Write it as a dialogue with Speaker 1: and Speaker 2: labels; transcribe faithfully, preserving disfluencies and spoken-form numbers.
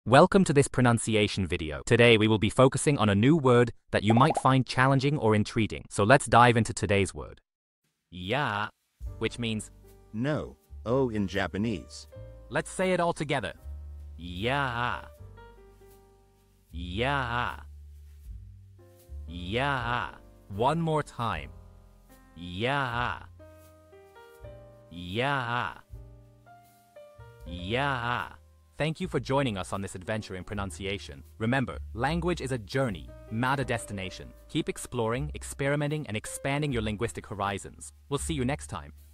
Speaker 1: Welcome to this pronunciation video. Today we will be focusing on a new word that you might find challenging or intriguing. So let's dive into today's word. "iyaaaa," which means
Speaker 2: no, oh in Japanese.
Speaker 1: let's say it all together. "iyaaaa. Iyaaaa. Iyaaaa." One more time. "iyaaaa. Iyaaaa. Iyaaaa." Thank you for joining us on this adventure in pronunciation. Remember, language is a journey, not a destination. Keep exploring, experimenting, and expanding your linguistic horizons. We'll see you next time.